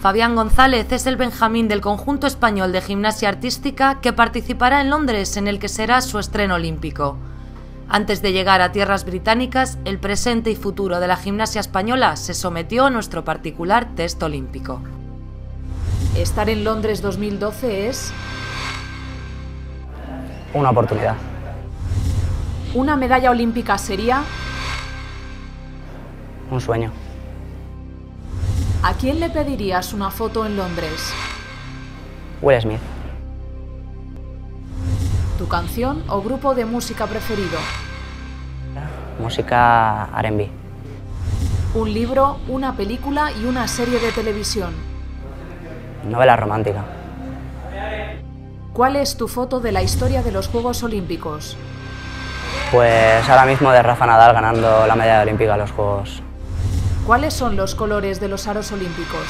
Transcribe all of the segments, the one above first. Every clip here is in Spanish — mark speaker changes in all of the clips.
Speaker 1: Fabián González es el Benjamín del conjunto español de gimnasia artística que participará en Londres, en el que será su estreno olímpico. Antes de llegar a tierras británicas, el presente y futuro de la gimnasia española se sometió a nuestro particular test olímpico.
Speaker 2: Estar en Londres 2012 es
Speaker 3: una oportunidad.
Speaker 2: Una medalla olímpica sería
Speaker 3: Un sueño.
Speaker 2: ¿A quién le pedirías una foto en Londres?
Speaker 3: Will Smith.
Speaker 2: ¿Tu canción o grupo de música preferido?
Speaker 3: Música R&B.
Speaker 2: Un libro, una película y una serie de televisión.
Speaker 3: Novela romántica.
Speaker 2: ¿Cuál es tu foto de la historia de los Juegos Olímpicos?
Speaker 3: Pues ahora mismo de Rafa Nadal ganando la medalla olímpica a los Juegos.
Speaker 2: ¿Cuáles son los colores de los aros olímpicos?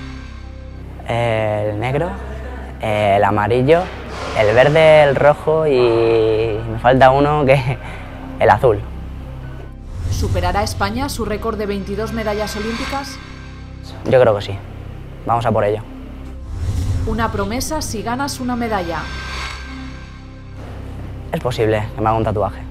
Speaker 3: El negro, el amarillo, el verde, el rojo y me falta uno que el azul.
Speaker 2: ¿Superará España su récord de 22 medallas olímpicas?
Speaker 3: Yo creo que sí. Vamos a por ello.
Speaker 2: Una promesa si ganas una medalla.
Speaker 3: Es posible que me haga un tatuaje.